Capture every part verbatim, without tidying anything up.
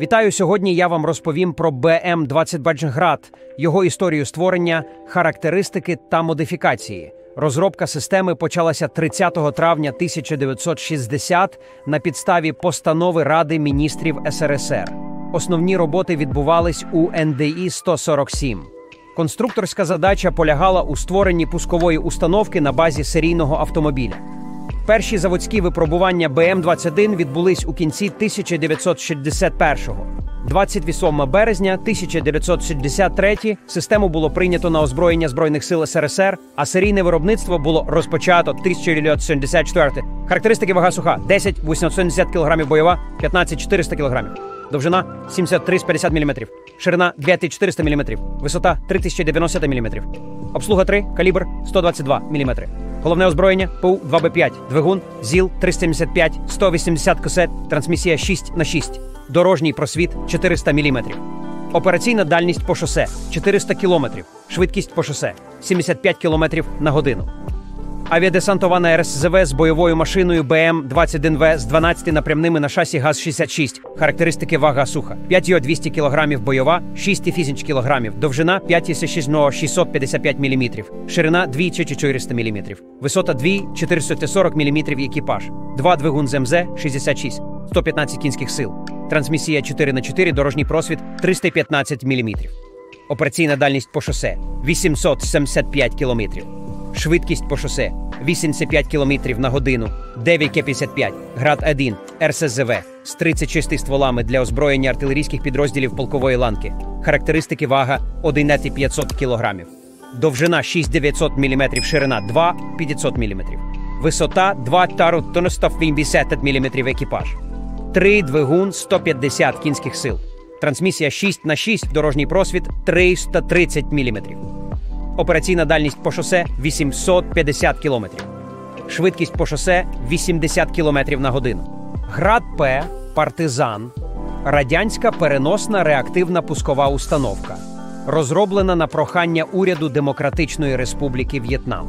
Вітаю! Сьогодні я вам розповім про Б М двадцять Град, його історію створення, характеристики та модифікації. Розробка системи почалася тридцятого травня тисяча дев'ятсот шістдесят на підставі постанови Ради міністрів С Р С Р. Основні роботи відбувались у Н Д І сто сорок сім. Конструкторська задача полягала у створенні пускової установки на базі серійного автомобіля. Перші заводські випробування Б М двадцять один відбулись у кінці тисяча дев'ятсот шістдесят першого. двадцять восьмого березня тисяча дев'ятсот шістдесят третього систему було прийнято на озброєння Збройних сил С Р С Р, а серійне виробництво було розпочато тисяча дев'ятсот сімдесят четвертого. Характеристики: вага суха десять тисяч вісімсот сімдесят кілограмів, бойова п'ятнадцять тисяч чотириста кілограмів. Довжина сімдесят три тисячі п'ятдесят міліметрів, ширина дві тисячі чотириста міліметрів, висота три тисячі дев'яносто міліметрів. Обслуга три, калібр сто двадцять два міліметри. Головне озброєння П У два Б п'ять, двигун ЗІЛ триста сімдесят п'ять, сто вісімдесят косет, трансмісія шість на шість, дорожній просвіт чотириста міліметрів. Операційна дальність по шосе чотириста кілометрів, швидкість по шосе сімдесят п'ять кілометрів на годину. Авіадесантована Р С З В з бойовою машиною Б М двадцять один В з дванадцятьма напрямними на шасі ГАЗ шістдесят шість. Характеристики: вага суха п'ять тисяч двісті кілограмів, бойова шість тисяч кілограмів, довжина п'ять тисяч шістсот п'ятдесят п'ять міліметрів, ширина дві тисячі чотириста міліметрів, висота дві тисячі чотириста сорок міліметрів, екіпаж два, двигун з М З шістдесят шість, сто п'ятнадцять кінських сил, трансмісія чотири на чотири, дорожній просвіт триста п'ятнадцять міліметрів. Операційна дальність по шосе вісімсот сімдесят п'ять кілометрів. Швидкість по шосе вісімдесят п'ять кілометрів на годину, дев'ять К п'ятдесят п'ять, Град один, Р С З В з тридцять шести стволами для озброєння артилерійських підрозділів полкової ланки. Характеристики: вага одинадцять тисяч п'ятсот кілограмів. Довжина шість тисяч дев'ятсот міліметрів, ширина два тисячі п'ятсот міліметрів. Висота два тисячі сто вісімдесят міліметрів, екіпаж три, двигун сто п'ятдесят кінських сил. Трансмісія шість на шість, дорожній просвіт триста тридцять міліметрів. Операційна дальність по шосе вісімсот п'ятдесят кілометрів. Швидкість по шосе вісімдесят кілометрів на годину. Град П «Партизан» – радянська переносна реактивна пускова установка, розроблена на прохання уряду Демократичної Республіки В'єтнам.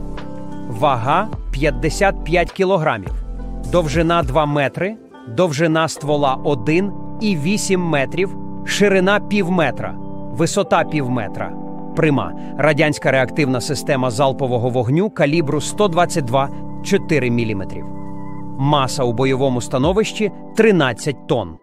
Вага п'ятдесят п'ять кілограмів, довжина два метри, довжина ствола один і вісім метрів, ширина пів метра, висота пів метра. Прима – радянська реактивна система залпового вогню калібру сто двадцять два цілих чотири міліметрів. Маса у бойовому становищі – тринадцять тонн.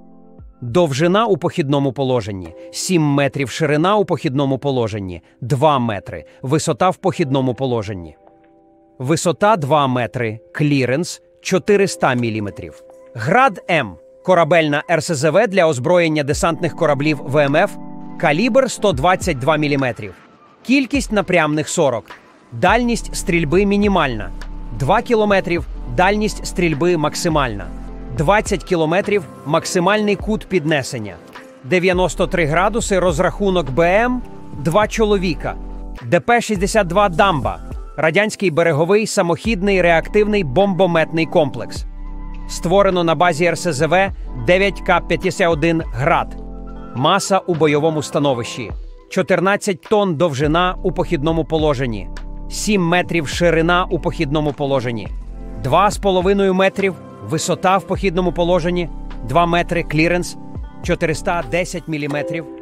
Довжина у похідному положенні – сім метрів, ширина у похідному положенні – два метри, висота в похідному положенні. Висота два метри, кліренс – чотириста міліметрів. Град М – корабельна Р С З В для озброєння десантних кораблів В М Ф, калібр сто двадцять два міліметри. Кількість напрямних сорок. Дальність стрільби мінімальна. два кілометри. Дальність стрільби максимальна. двадцять кілометрів. Максимальний кут піднесення. дев'яносто три градуси. Розрахунок Б М. Два чоловіка. Д П шістдесят два «Дамба». Радянський береговий самохідний реактивний бомбометний комплекс. Створено на базі Р С З В дев'ять К п'ятдесят один «Град». Маса у бойовому становищі – чотирнадцять тонн, довжина у похідному положенні, сім метрів ширина у похідному положенні, два з половиною метрів висота в похідному положенні, два метри кліренс, чотириста десять міліметрів,